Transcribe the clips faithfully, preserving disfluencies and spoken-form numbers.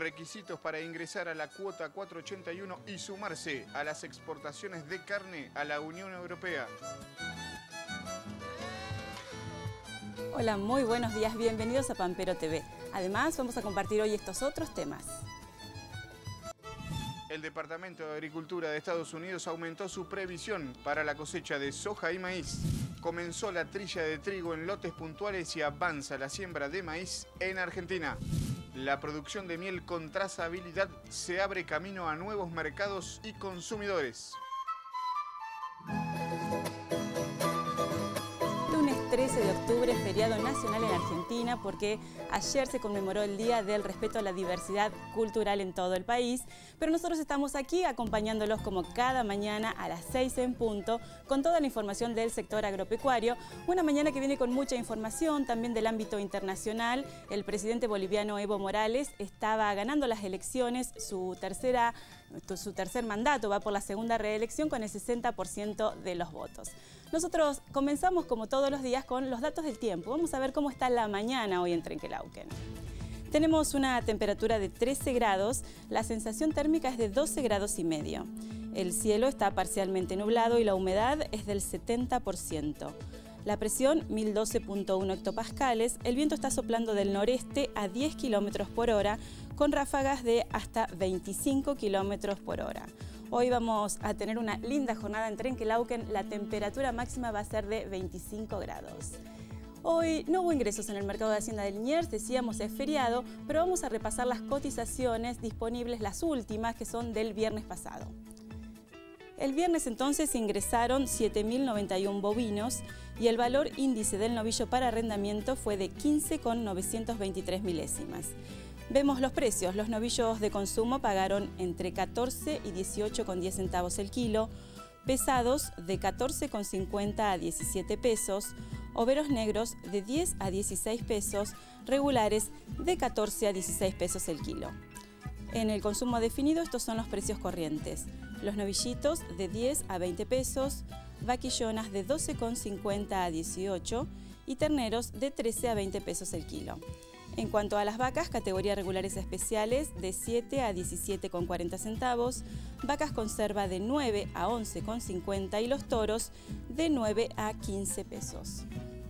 Requisitos para ingresar a la cuota cuatrocientos ochenta y uno y sumarse a las exportaciones de carne a la Unión Europea. Hola, muy buenos días, bienvenidos a Pampero T V. Además, vamos a compartir hoy estos otros temas. El Departamento de Agricultura de Estados Unidos aumentó su previsión para la cosecha de soja y maíz. Comenzó la trilla de trigo en lotes puntuales y avanza la siembra de maíz en Argentina. La producción de miel con trazabilidad se abre camino a nuevos mercados y consumidores. trece de octubre, feriado nacional en Argentina, porque ayer se conmemoró el Día del Respeto a la Diversidad Cultural en todo el país, pero nosotros estamos aquí acompañándolos como cada mañana a las seis en punto con toda la información del sector agropecuario. Una mañana que viene con mucha información también del ámbito internacional. El presidente boliviano Evo Morales estaba ganando las elecciones, su tercera su tercer mandato, va por la segunda reelección con el sesenta por ciento de los votos. Nosotros comenzamos como todos los días con los datos del tiempo. Vamos a ver cómo está la mañana hoy en Trenquelauquen. Tenemos una temperatura de trece grados, la sensación térmica es de doce grados y medio. El cielo está parcialmente nublado y la humedad es del setenta por ciento. La presión mil doce punto uno hectopascales, el viento está soplando del noreste a diez kilómetros por hora con ráfagas de hasta veinticinco kilómetros por hora. Hoy vamos a tener una linda jornada en Trenquelauquen, la temperatura máxima va a ser de veinticinco grados. Hoy no hubo ingresos en el mercado de Hacienda de Liniers, decíamos es feriado, pero vamos a repasar las cotizaciones disponibles, las últimas que son del viernes pasado. El viernes entonces ingresaron siete mil noventa y uno bovinos y el valor índice del novillo para arrendamiento fue de quince coma novecientos veintitrés milésimas. Vemos los precios. Los novillos de consumo pagaron entre catorce y dieciocho coma diez centavos el kilo, pesados de catorce coma cincuenta a diecisiete pesos, overos negros de diez a dieciséis pesos, regulares de catorce a dieciséis pesos el kilo. En el consumo definido estos son los precios corrientes. Los novillitos de diez a veinte pesos, vaquillonas de doce coma cincuenta a dieciocho y terneros de trece a veinte pesos el kilo. En cuanto a las vacas, categoría regulares especiales de siete a diecisiete coma cuarenta centavos, vacas conserva de nueve a once coma cincuenta y los toros de nueve a quince pesos.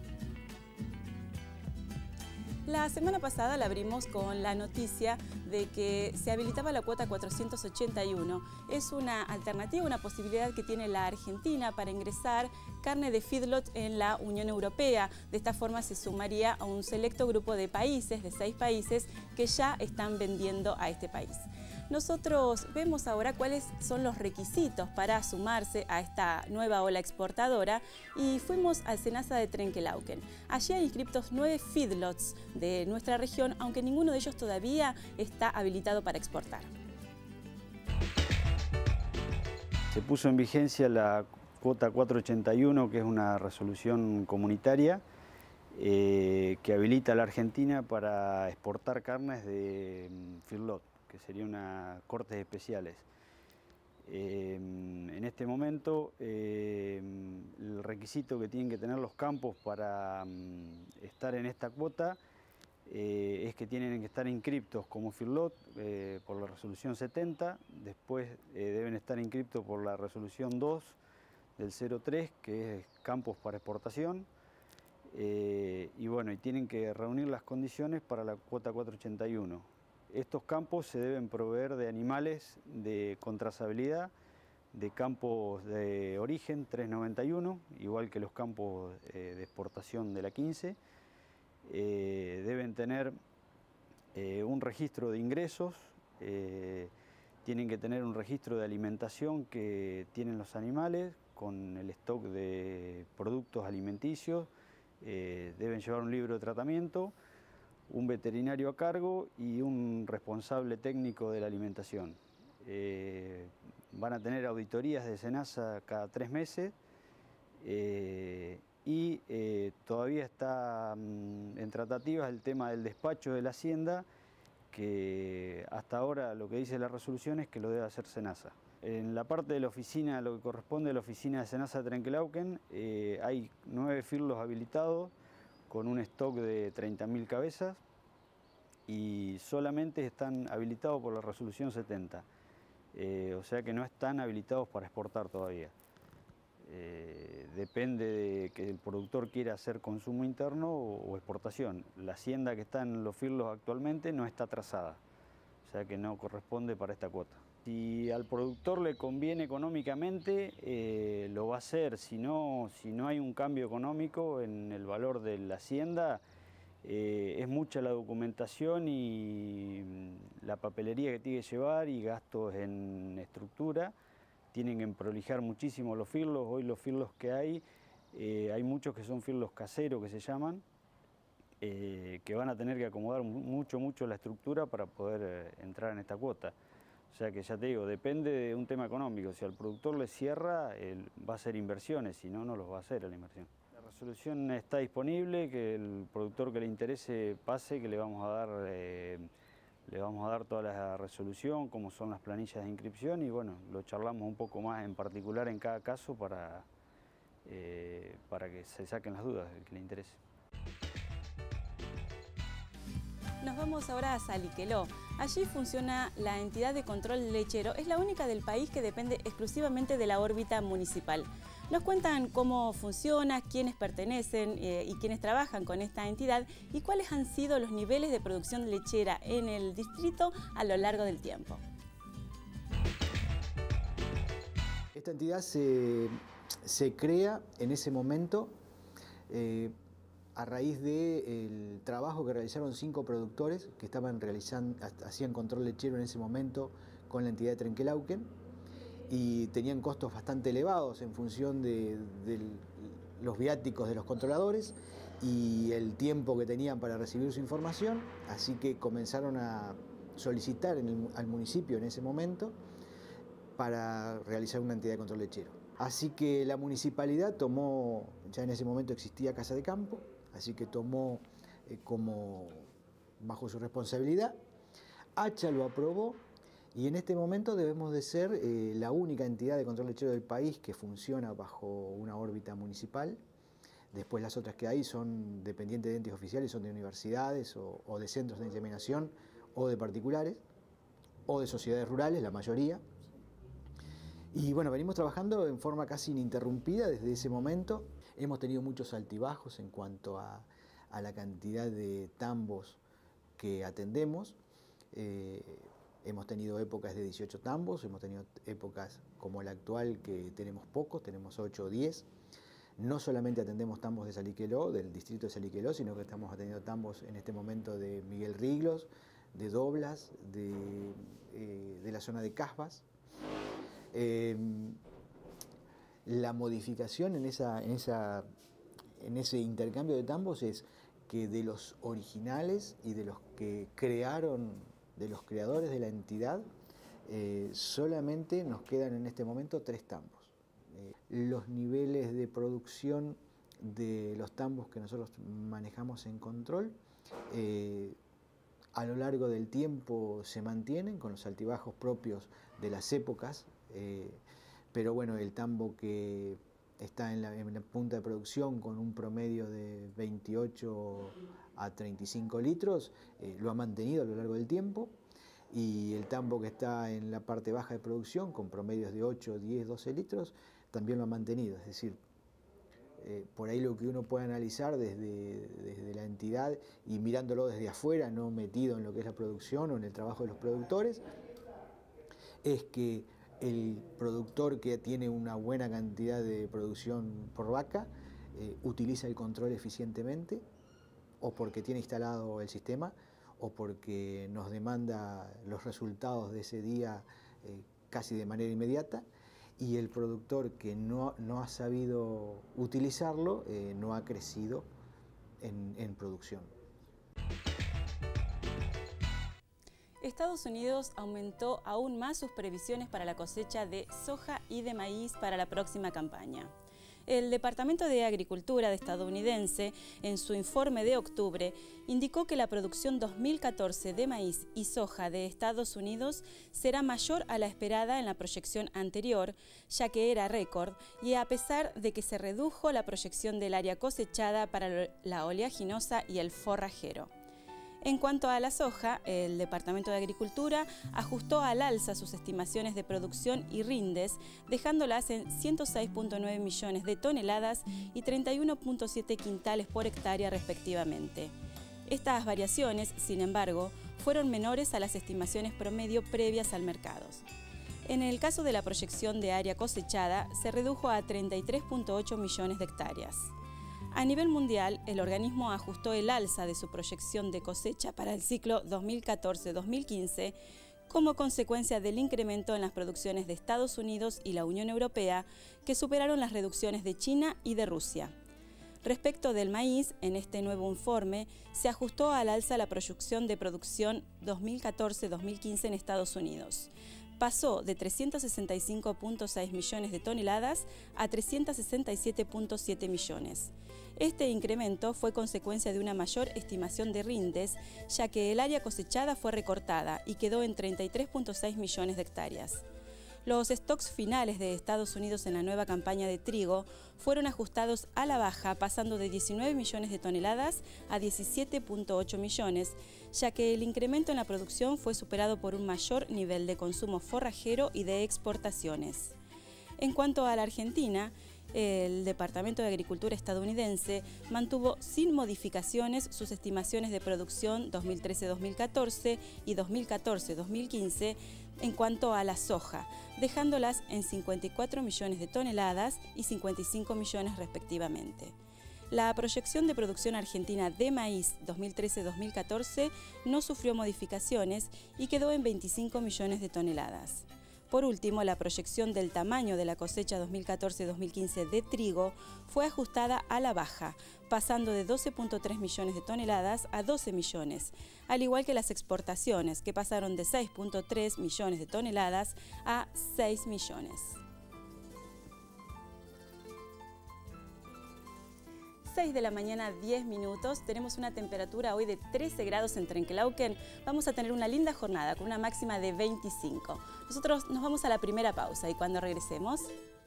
La semana pasada la abrimos con la noticia de que se habilitaba la cuota cuatrocientos ochenta y uno. Es una alternativa, una posibilidad que tiene la Argentina para ingresar carne de feedlot en la Unión Europea. De esta forma se sumaría a un selecto grupo de países, de seis países, que ya están vendiendo a este país. Nosotros vemos ahora cuáles son los requisitos para sumarse a esta nueva ola exportadora y fuimos al Senasa de Trenquelauquen. Allí hay inscriptos nueve feedlots de nuestra región, aunque ninguno de ellos todavía está habilitado para exportar. Se puso en vigencia la cuota cuatrocientos ochenta y uno, que es una resolución comunitaria eh, que habilita a la Argentina para exportar carnes de feedlot, que sería una cortes especiales. Eh, en este momento, eh, el requisito que tienen que tener los campos para um, estar en esta cuota eh, es que tienen que estar inscriptos como feedlot eh, por la resolución setenta, después eh, deben estar inscriptos por la resolución dos del cero tres, que es campos para exportación, eh, y bueno, y tienen que reunir las condiciones para la cuota cuatrocientos ochenta y uno. Estos campos se deben proveer de animales de con trazabilidad, de campos de origen trescientos noventa y uno, igual que los campos eh, de exportación de la quince. Eh, deben tener eh, un registro de ingresos, eh, tienen que tener un registro de alimentación que tienen los animales, con el stock de productos alimenticios, eh, deben llevar un libro de tratamiento, un veterinario a cargo y un responsable técnico de la alimentación. Eh, van a tener auditorías de SENASA cada tres meses eh, y eh, todavía está mm, en tratativas el tema del despacho de la Hacienda, que hasta ahora lo que dice la resolución es que lo debe hacer SENASA. En la parte de la oficina, lo que corresponde a la oficina de SENASA de Trenquelauquen, eh, hay nueve firlos habilitados con un stock de treinta mil cabezas y solamente están habilitados por la resolución setenta. Eh, o sea que no están habilitados para exportar todavía. Eh, depende de que el productor quiera hacer consumo interno o, o exportación. La hacienda que está en Los Firlos actualmente no está trazada, o sea que no corresponde para esta cuota. Si al productor le conviene económicamente, eh, lo va a hacer. Si no, si no hay un cambio económico en el valor de la hacienda, eh, es mucha la documentación y la papelería que tiene que llevar y gastos en estructura. Tienen que prolijar muchísimo los firlos. Hoy los firlos que hay, eh, hay muchos que son firlos caseros que se llaman, eh, que van a tener que acomodar mucho, mucho la estructura para poder eh, entrar en esta cuota. O sea que ya te digo, depende de un tema económico. Si al productor le cierra, él va a hacer inversiones, si no, no los va a hacer a la inversión. La resolución está disponible, que el productor que le interese pase, que le vamos a dar, eh, le vamos a dar toda la resolución, cómo son las planillas de inscripción y bueno, lo charlamos un poco más en particular en cada caso para, eh, para que se saquen las dudas del que le interese. Nos vamos ahora a Salliqueló. Allí funciona la entidad de control lechero. Es la única del país que depende exclusivamente de la órbita municipal. Nos cuentan cómo funciona, quiénes pertenecen eh, y quiénes trabajan con esta entidad y cuáles han sido los niveles de producción lechera en el distrito a lo largo del tiempo. Esta entidad se, se crea en ese momento eh, a raíz del trabajo que realizaron cinco productores que estaban realizando, hacían control lechero en ese momento con la entidad de Trenquelauquen y tenían costos bastante elevados en función de, de los viáticos de los controladores y el tiempo que tenían para recibir su información, así que comenzaron a solicitar en el, al municipio en ese momento para realizar una entidad de control lechero. Así que la municipalidad tomó, ya en ese momento existía Casa de Campo, así que tomó eh, como bajo su responsabilidad. Hacha lo aprobó y en este momento debemos de ser eh, la única entidad de control lechero del país que funciona bajo una órbita municipal. Después las otras que hay son dependientes de entes oficiales, son de universidades o, o de centros de inseminación o de particulares o de sociedades rurales, la mayoría. Y bueno, venimos trabajando en forma casi ininterrumpida desde ese momento. Hemos tenido muchos altibajos en cuanto a, a la cantidad de tambos que atendemos. Eh, hemos tenido épocas de dieciocho tambos, hemos tenido épocas como la actual que tenemos pocos, tenemos ocho o diez. No solamente atendemos tambos de Salliqueló, del distrito de Salliqueló, sino que estamos atendiendo tambos en este momento de Miguel Riglos, de Doblas, de, eh, de la zona de Casbas. Eh, la modificación en, esa, en, esa, en ese intercambio de tambos es que de los originales y de los que crearon, de los creadores de la entidad, eh, solamente nos quedan en este momento tres tambos. Eh, los niveles de producción de los tambos que nosotros manejamos en control eh, a lo largo del tiempo se mantienen con los altibajos propios de las épocas. Eh, pero bueno, el tambo que está en la, en la punta de producción con un promedio de veintiocho a treinta y cinco litros, eh, lo ha mantenido a lo largo del tiempo, y el tambo que está en la parte baja de producción con promedios de ocho, diez, doce litros, también lo ha mantenido. Es decir, eh, por ahí lo que uno puede analizar desde, desde la entidad y mirándolo desde afuera, no metido en lo que es la producción o en el trabajo de los productores, es que el productor que tiene una buena cantidad de producción por vaca eh, utiliza el control eficientemente, o porque tiene instalado el sistema, o porque nos demanda los resultados de ese día eh, casi de manera inmediata, y el productor que no, no ha sabido utilizarlo eh, no ha crecido en, en producción. Estados Unidos aumentó aún más sus previsiones para la cosecha de soja y de maíz para la próxima campaña. El Departamento de Agricultura estadounidense, en su informe de octubre, indicó que la producción dos mil catorce de maíz y soja de Estados Unidos será mayor a la esperada en la proyección anterior, ya que era récord, y a pesar de que se redujo la proyección del área cosechada para la oleaginosa y el forrajero. En cuanto a la soja, el Departamento de Agricultura ajustó al alza sus estimaciones de producción y rindes, dejándolas en ciento seis punto nueve millones de toneladas y treinta y uno punto siete quintales por hectárea respectivamente. Estas variaciones, sin embargo, fueron menores a las estimaciones promedio previas al mercado. En el caso de la proyección de área cosechada, se redujo a treinta y tres punto ocho millones de hectáreas. A nivel mundial, el organismo ajustó el alza de su proyección de cosecha para el ciclo dos mil catorce dos mil quince como consecuencia del incremento en las producciones de Estados Unidos y la Unión Europea, que superaron las reducciones de China y de Rusia. Respecto del maíz, en este nuevo informe se ajustó al alza la proyección de producción dos mil catorce dos mil quince en Estados Unidos. Pasó de trescientos sesenta y cinco punto seis millones de toneladas a trescientos sesenta y siete punto siete millones. Este incremento fue consecuencia de una mayor estimación de rindes, ya que el área cosechada fue recortada y quedó en treinta y tres punto seis millones de hectáreas. Los stocks finales de Estados Unidos en la nueva campaña de trigo fueron ajustados a la baja, pasando de diecinueve millones de toneladas a diecisiete punto ocho millones, ya que el incremento en la producción fue superado por un mayor nivel de consumo forrajero y de exportaciones. En cuanto a la Argentina, el Departamento de Agricultura estadounidense mantuvo sin modificaciones sus estimaciones de producción dos mil trece dos mil catorce y dos mil catorce dos mil quince en cuanto a la soja, dejándolas en cincuenta y cuatro millones de toneladas y cincuenta y cinco millones respectivamente. La proyección de producción argentina de maíz dos mil trece dos mil catorce no sufrió modificaciones y quedó en veinticinco millones de toneladas. Por último, la proyección del tamaño de la cosecha dos mil catorce dos mil quince de trigo fue ajustada a la baja, pasando de doce punto tres millones de toneladas a doce millones, al igual que las exportaciones, que pasaron de seis punto tres millones de toneladas a seis millones. seis de la mañana, diez minutos. Tenemos una temperatura hoy de trece grados en Trenquelauquen. Vamos a tener una linda jornada con una máxima de veinticinco. Nosotros nos vamos a la primera pausa y cuando regresemos...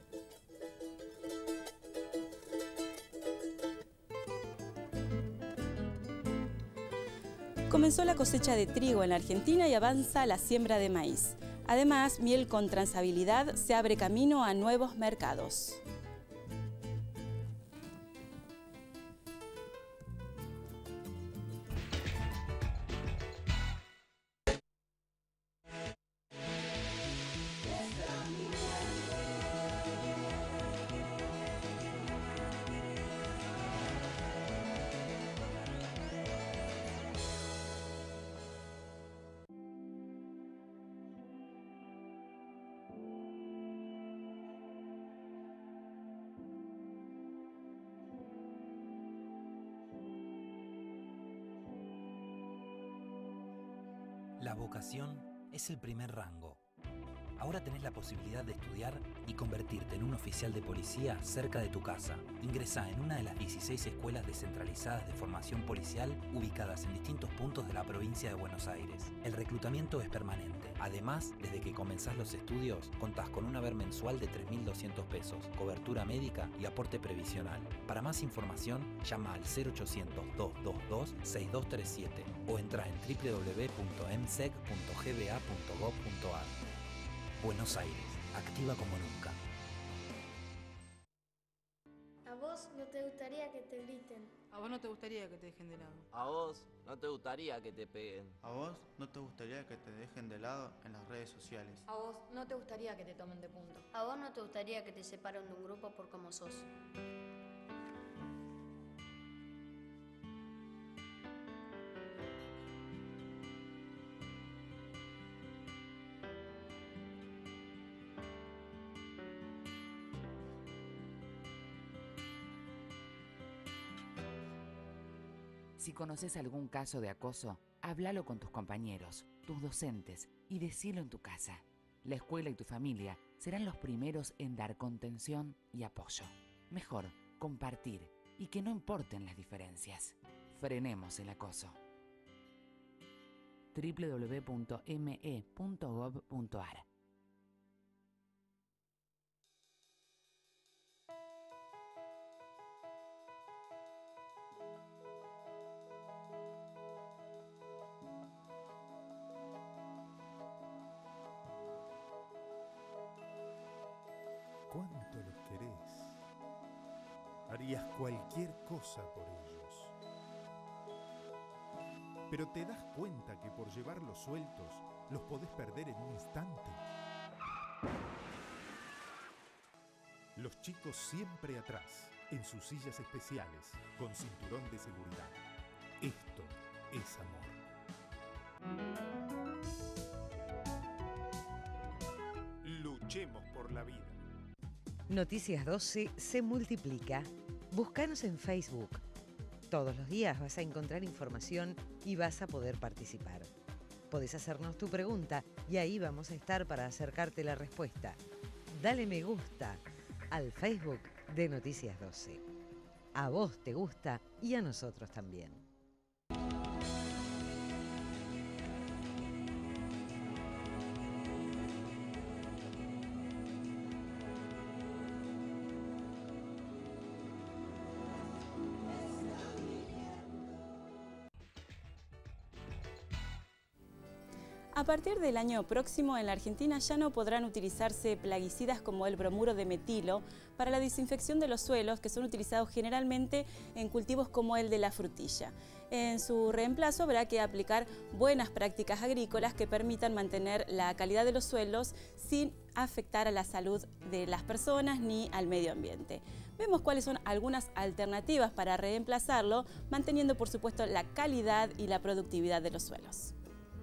Comenzó la cosecha de trigo en la Argentina y avanza la siembra de maíz. Además, miel con trazabilidad se abre camino a nuevos mercados. La vocación es el primer rango. Ahora tenés la posibilidad de estudiar y convertirte en un oficial de policía cerca de tu casa. Ingresá en una de las dieciséis escuelas descentralizadas de formación policial ubicadas en distintos puntos de la provincia de Buenos Aires. El reclutamiento es permanente. Además, desde que comenzás los estudios, contás con un haber mensual de tres mil doscientos pesos, cobertura médica y aporte previsional. Para más información, llama al cero ochocientos, dos dos dos, seis dos tres siete o entra en w w w punto m s e c punto g b a punto gov punto a r. Buenos Aires, activa como nunca. ¿A vos no te gustaría que te griten? ¿A vos no te gustaría que te dejen de lado? ¿A vos no te gustaría que te peguen? ¿A vos no te gustaría que te dejen de lado en las redes sociales? ¿A vos no te gustaría que te tomen de punto? ¿A vos no te gustaría que te separen de un grupo por cómo sos? Si conoces algún caso de acoso, háblalo con tus compañeros, tus docentes y decilo en tu casa. La escuela y tu familia serán los primeros en dar contención y apoyo. Mejor compartir y que no importen las diferencias. Frenemos el acoso. w w w punto m e punto gov punto a r Darías cualquier cosa por ellos. Pero te das cuenta que por llevarlos sueltos los podés perder en un instante. Los chicos siempre atrás, en sus sillas especiales, con cinturón de seguridad. Esto es amor. Luchemos por la vida. Noticias doce se multiplica. Búscanos en Facebook. Todos los días vas a encontrar información y vas a poder participar. Podés hacernos tu pregunta y ahí vamos a estar para acercarte la respuesta. Dale me gusta al Facebook de Noticias doce. A vos te gusta y a nosotros también. A partir del año próximo, en la Argentina ya no podrán utilizarse plaguicidas como el bromuro de metilo para la desinfección de los suelos, que son utilizados generalmente en cultivos como el de la frutilla. En su reemplazo habrá que aplicar buenas prácticas agrícolas que permitan mantener la calidad de los suelos sin afectar a la salud de las personas ni al medio ambiente. Vemos cuáles son algunas alternativas para reemplazarlo, manteniendo por supuesto la calidad y la productividad de los suelos.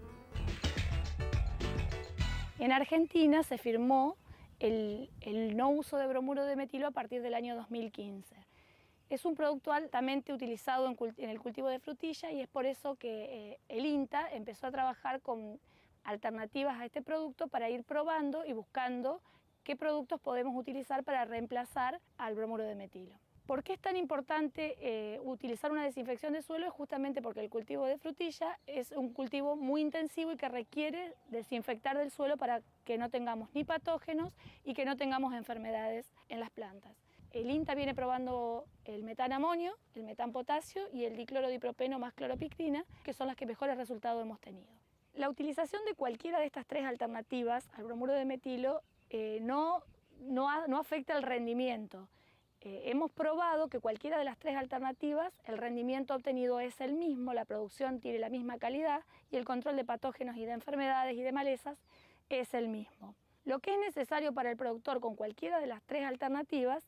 En Argentina se firmó el, el no uso de bromuro de metilo a partir del año dos mil quince. Es un producto altamente utilizado en, en el cultivo de frutilla y es por eso que eh, el INTA empezó a trabajar con alternativas a este producto para ir probando y buscando qué productos podemos utilizar para reemplazar al bromuro de metilo. ¿Por qué es tan importante eh, utilizar una desinfección de suelo? Es justamente porque el cultivo de frutilla es un cultivo muy intensivo y que requiere desinfectar del suelo para que no tengamos ni patógenos y que no tengamos enfermedades en las plantas. El INTA viene probando el metanamonio, el metanpotasio y el diclorodipropeno más cloropicrina, que son las que mejores resultados hemos tenido. La utilización de cualquiera de estas tres alternativas al bromuro de metilo eh, no, no, ha, no afecta el rendimiento. Eh, hemos probado que cualquiera de las tres alternativas, el rendimiento obtenido es el mismo, la producción tiene la misma calidad y el control de patógenos y de enfermedades y de malezas es el mismo. Lo que es necesario para el productor con cualquiera de las tres alternativas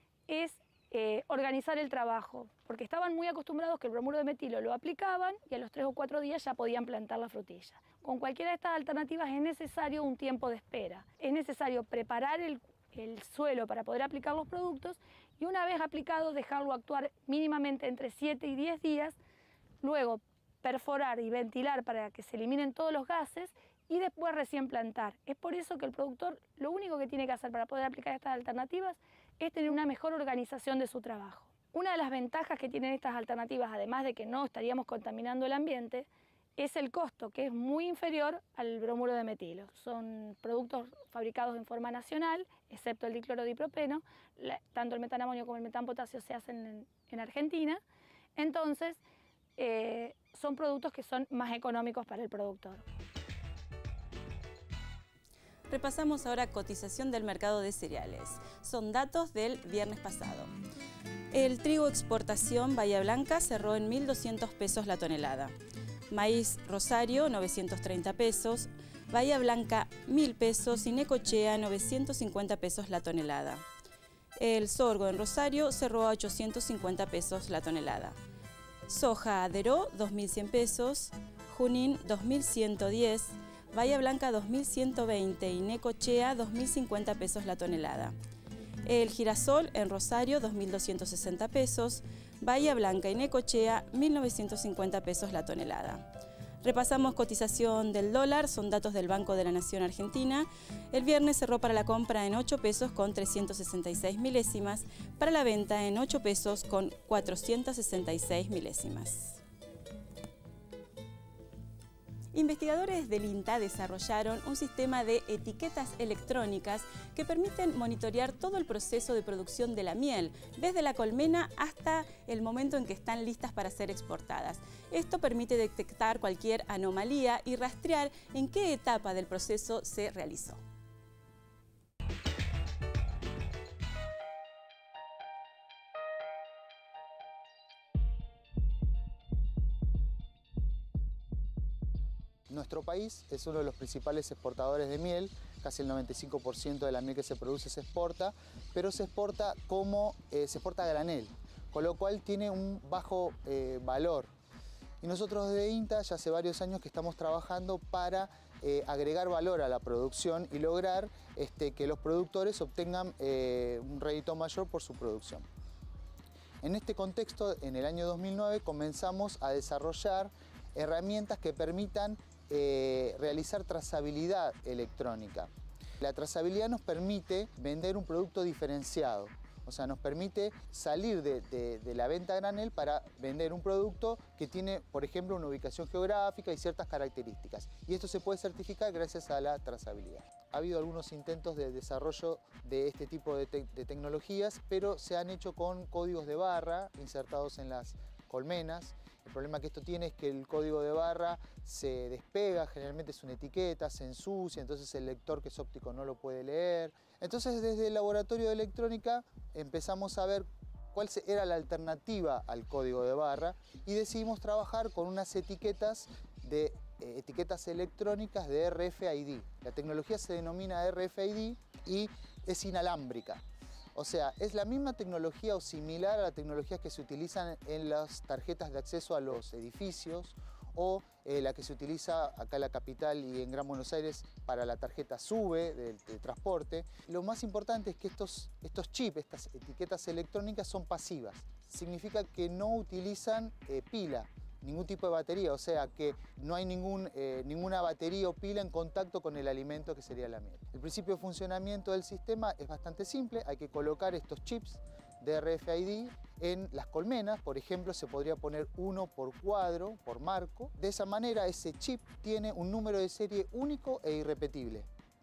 es eh, organizar el trabajo, porque estaban muy acostumbrados que el bromuro de metilo lo aplicaban y a los tres o cuatro días ya podían plantar la frutilla. Con cualquiera de estas alternativas es necesario un tiempo de espera, es necesario preparar el el suelo para poder aplicar los productos y una vez aplicado dejarlo actuar mínimamente entre siete y diez días, luego perforar y ventilar para que se eliminen todos los gases y después recién plantar. Es por eso que el productor lo único que tiene que hacer para poder aplicar estas alternativas es tener una mejor organización de su trabajo. Una de las ventajas que tienen estas alternativas, además de que no estaríamos contaminando el ambiente, es el costo, que es muy inferior al bromuro de metilo. Son productos fabricados en forma nacional, excepto el diclorodipropeno, la, tanto el metanamonio como el metanpotasio se hacen en, en Argentina, entonces eh, son productos que son más económicos para el productor. Repasamos ahora cotización del mercado de cereales. Son datos del viernes pasado. El trigo exportación Bahía Blanca cerró en mil doscientos pesos la tonelada. Maíz Rosario, novecientos treinta pesos, Bahía Blanca, mil pesos y Necochea, novecientos cincuenta pesos la tonelada. El sorgo en Rosario cerró a ochocientos cincuenta pesos la tonelada. Soja Aderó, dos mil cien pesos, Junín, dos mil ciento diez, Bahía Blanca, dos mil ciento veinte y Necochea, dos mil cincuenta pesos la tonelada. El girasol en Rosario, dos mil doscientos sesenta pesos, Bahía Blanca y Necochea, mil novecientos cincuenta pesos la tonelada. Repasamos cotización del dólar, son datos del Banco de la Nación Argentina. El viernes cerró para la compra en ocho pesos con trescientos sesenta y seis milésimas, para la venta en ocho pesos con cuatrocientos sesenta y seis milésimas. Investigadores del INTA desarrollaron un sistema de etiquetas electrónicas que permiten monitorear todo el proceso de producción de la miel, desde la colmena hasta el momento en que están listas para ser exportadas. Esto permite detectar cualquier anomalía y rastrear en qué etapa del proceso se realizó. Nuestro país es uno de los principales exportadores de miel, casi el noventa y cinco por ciento de la miel que se produce se exporta, pero se exporta como eh, se exporta a granel, con lo cual tiene un bajo eh, valor. Y nosotros desde INTA ya hace varios años que estamos trabajando para eh, agregar valor a la producción y lograr este, que los productores obtengan eh, un rédito mayor por su producción. En este contexto, en el año dos mil nueve comenzamos a desarrollar herramientas que permitan eh, realizar trazabilidad electrónica. La trazabilidad nos permite vender un producto diferenciado. O sea, nos permite salir de, de, de la venta a granel para vender un producto que tiene, por ejemplo, una ubicación geográfica y ciertas características. Y esto se puede certificar gracias a la trazabilidad. Ha habido algunos intentos de desarrollo de este tipo de, te de tecnologías, pero se han hecho con códigos de barra insertados en las colmenas. El problema que esto tiene es que el código de barra se despega, generalmente es una etiqueta, se ensucia, entonces el lector que es óptico no lo puede leer. Entonces desde el laboratorio de electrónica empezamos a ver cuál era la alternativa al código de barra y decidimos trabajar con unas etiquetas, de, eh, etiquetas electrónicas de R F I D. La tecnología se denomina R F I D y es inalámbrica. O sea, es la misma tecnología o similar a las tecnologías que se utilizan en las tarjetas de acceso a los edificios o eh, la que se utiliza acá en la capital y en Gran Buenos Aires para la tarjeta SUBE de, de transporte. Lo más importante es que estos, estos chips, estas etiquetas electrónicas son pasivas. Significa que no utilizan eh, pila, ningún tipo de batería, o sea que no hay ningún, eh, ninguna batería o pila en contacto con el alimento que sería la miel. El principio de funcionamiento del sistema es bastante simple, hay que colocar estos chips de R F I D en las colmenas, por ejemplo se podría poner uno por cuadro, por marco. De esa manera ese chip tiene un número de serie único e irrepetible.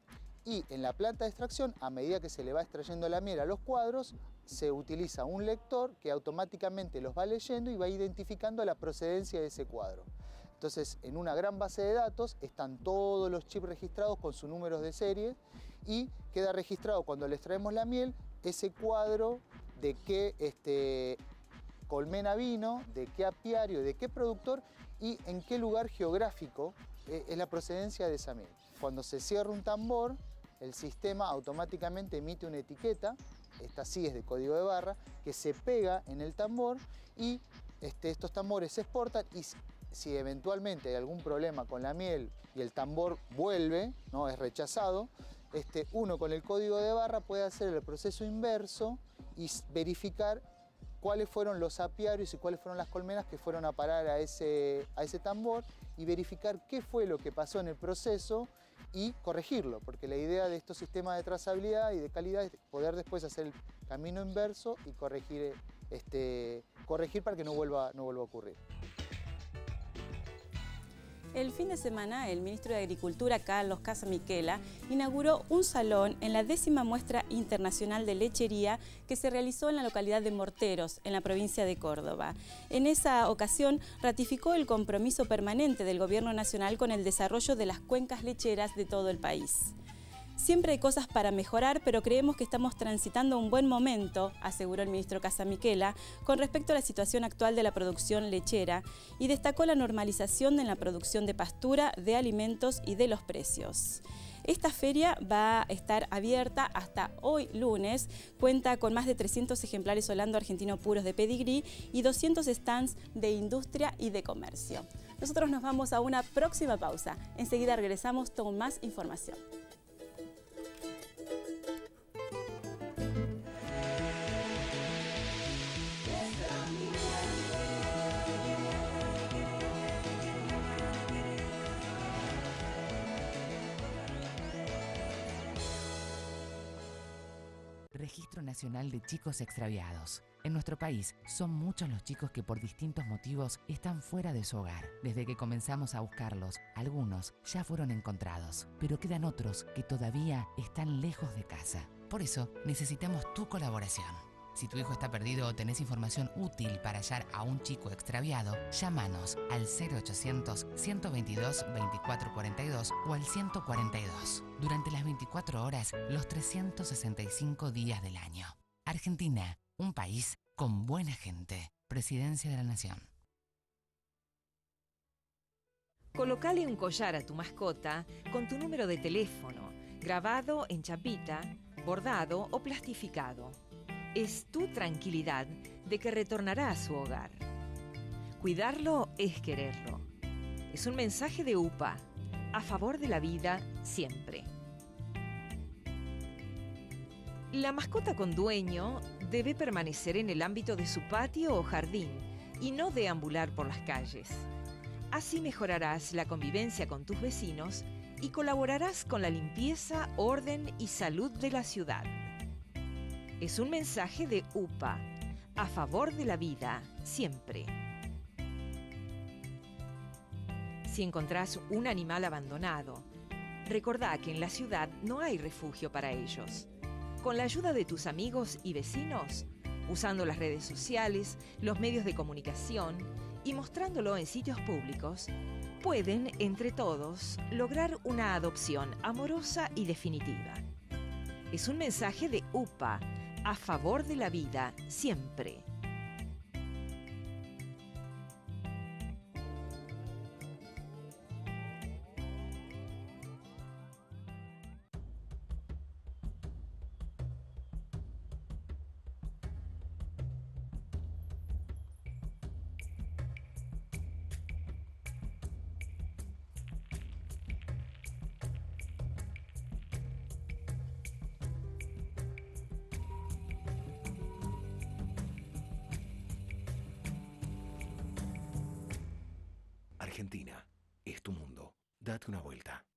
Y en la planta de extracción, a medida que se le va extrayendo la miel a los cuadros, se utiliza un lector que automáticamente los va leyendo y va identificando la procedencia de ese cuadro. Entonces, en una gran base de datos están todos los chips registrados con sus números de serie y queda registrado cuando le extraemos la miel ese cuadro de qué este, colmena vino, de qué apiario, de qué productor y en qué lugar geográfico eh, es la procedencia de esa miel. Cuando se cierra un tambor, el sistema automáticamente emite una etiqueta, esta sí es de código de barra, que se pega en el tambor y este, estos tambores se exportan y si eventualmente hay algún problema con la miel y el tambor vuelve, no es rechazado, este, uno con el código de barra puede hacer el proceso inverso y verificar cuáles fueron los apiarios y cuáles fueron las colmenas que fueron a parar a ese, a ese tambor y verificar qué fue lo que pasó en el proceso y corregirlo, porque la idea de estos sistemas de trazabilidad y de calidad es poder después hacer el camino inverso y corregir, este, corregir para que no vuelva, no vuelva a ocurrir. El fin de semana, el ministro de Agricultura, Carlos Casamiquela, inauguró un salón en la décima muestra internacional de lechería que se realizó en la localidad de Morteros, en la provincia de Córdoba. En esa ocasión, ratificó el compromiso permanente del Gobierno Nacional con el desarrollo de las cuencas lecheras de todo el país. Siempre hay cosas para mejorar, pero creemos que estamos transitando un buen momento, aseguró el ministro Casamiquela, con respecto a la situación actual de la producción lechera y destacó la normalización en la producción de pastura, de alimentos y de los precios. Esta feria va a estar abierta hasta hoy lunes, cuenta con más de trescientos ejemplares holando-argentino puros de pedigrí y doscientos stands de industria y de comercio. Nosotros nos vamos a una próxima pausa. Enseguida regresamos con más información. Registro Nacional de Chicos Extraviados. En nuestro país son muchos los chicos que por distintos motivos están fuera de su hogar. Desde que comenzamos a buscarlos, algunos ya fueron encontrados, pero quedan otros que todavía están lejos de casa. Por eso necesitamos tu colaboración. Si tu hijo está perdido o tenés información útil para hallar a un chico extraviado, llámanos al cero ochocientos, ciento veintidós, veinticuatro cuarenta y dos o al ciento cuarenta y dos. Durante las veinticuatro horas, los trescientos sesenta y cinco días del año. Argentina, un país con buena gente. Presidencia de la Nación. Colocale un collar a tu mascota con tu número de teléfono, grabado en chapita, bordado o plastificado. Es tu tranquilidad de que retornará a su hogar. Cuidarlo es quererlo. Es un mensaje de U P A, a favor de la vida siempre. La mascota con dueño debe permanecer en el ámbito de su patio o jardín y no deambular por las calles. Así mejorarás la convivencia con tus vecinos y colaborarás con la limpieza, orden y salud de la ciudad. Es un mensaje de U P A, a favor de la vida siempre. Si encontrás un animal abandonado, recordá que en la ciudad no hay refugio para ellos. Con la ayuda de tus amigos y vecinos, usando las redes sociales, los medios de comunicación y mostrándolo en sitios públicos, pueden, entre todos, lograr una adopción amorosa y definitiva. Es un mensaje de U P A, a favor de la vida siempre. Argentina, es tu mundo. Date una vuelta.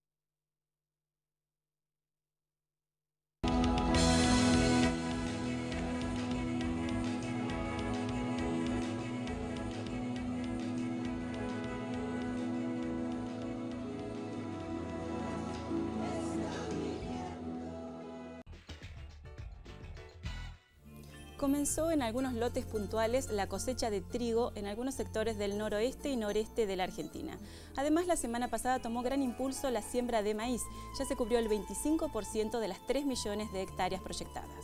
Comenzó en algunos lotes puntuales la cosecha de trigo en algunos sectores del noroeste y noreste de la Argentina. Además, la semana pasada tomó gran impulso la siembra de maíz. Ya se cubrió el veinticinco por ciento de las tres millones de hectáreas proyectadas.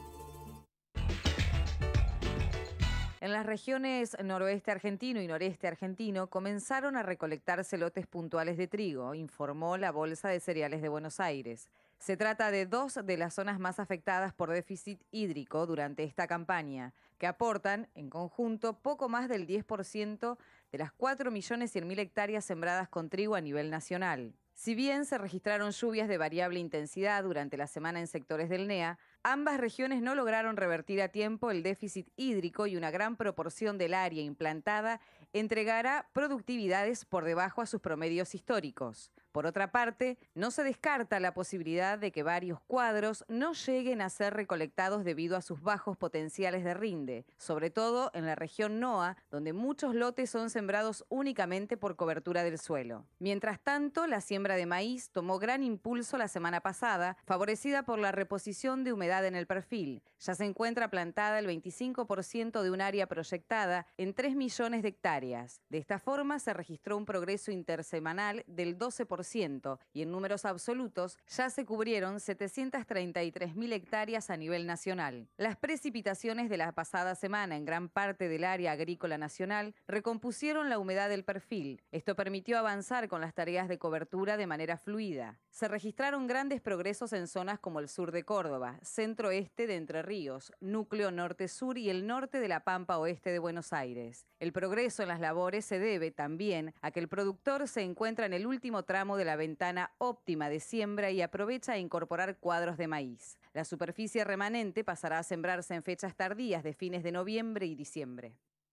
En las regiones noroeste argentino y noreste argentino comenzaron a recolectarse lotes puntuales de trigo, informó la Bolsa de Cereales de Buenos Aires. Se trata de dos de las zonas más afectadas por déficit hídrico durante esta campaña, que aportan, en conjunto, poco más del diez por ciento de las cuatro millones cien mil hectáreas sembradas con trigo a nivel nacional. Si bien se registraron lluvias de variable intensidad durante la semana en sectores del N E A, ambas regiones no lograron revertir a tiempo el déficit hídrico y una gran proporción del área implantada entregará productividades por debajo a sus promedios históricos. Por otra parte, no se descarta la posibilidad de que varios cuadros no lleguen a ser recolectados debido a sus bajos potenciales de rinde, sobre todo en la región N O A, donde muchos lotes son sembrados únicamente por cobertura del suelo. Mientras tanto, la siembra de maíz tomó gran impulso la semana pasada, favorecida por la reposición de humedad en el perfil. Ya se encuentra plantada el veinticinco por ciento de un área proyectada en tres millones de hectáreas. De esta forma, se registró un progreso intersemanal del doce por ciento y en números absolutos ya se cubrieron setecientas treinta y tres mil hectáreas a nivel nacional. Las precipitaciones de la pasada semana en gran parte del área agrícola nacional recompusieron la humedad del perfil. Esto permitió avanzar con las tareas de cobertura de manera fluida. Se registraron grandes progresos en zonas como el sur de Córdoba, centro-este de Entre Ríos, núcleo norte-sur y el norte de la Pampa oeste de Buenos Aires. El progreso en las labores se debe también a que el productor se encuentra en el último tramo de la ventana óptima de siembra y aprovecha a incorporar cuadros de maíz. La superficie remanente pasará a sembrarse en fechas tardías de fines de noviembre y diciembre.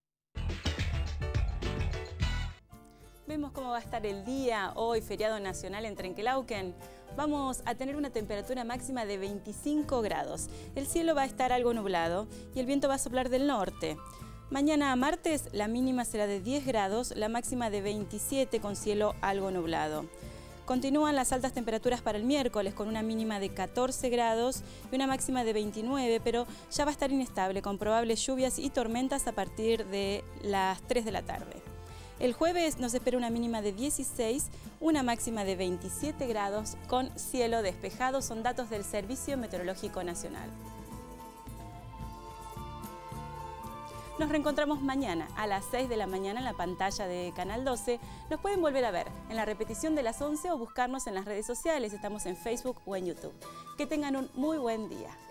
Vemos cómo va a estar el día hoy, feriado nacional en Trenquelauquen. Vamos a tener una temperatura máxima de veinticinco grados. El cielo va a estar algo nublado y el viento va a soplar del norte. Mañana martes la mínima será de diez grados, la máxima de veintisiete con cielo algo nublado. Continúan las altas temperaturas para el miércoles con una mínima de catorce grados y una máxima de veintinueve, pero ya va a estar inestable con probables lluvias y tormentas a partir de las tres de la tarde. El jueves nos espera una mínima de dieciséis, una máxima de veintisiete grados con cielo despejado. Son datos del Servicio Meteorológico Nacional. Nos reencontramos mañana a las seis de la mañana en la pantalla de Canal doce. Nos pueden volver a ver en la repetición de las once o buscarnos en las redes sociales. Estamos en Facebook o en YouTube. Que tengan un muy buen día.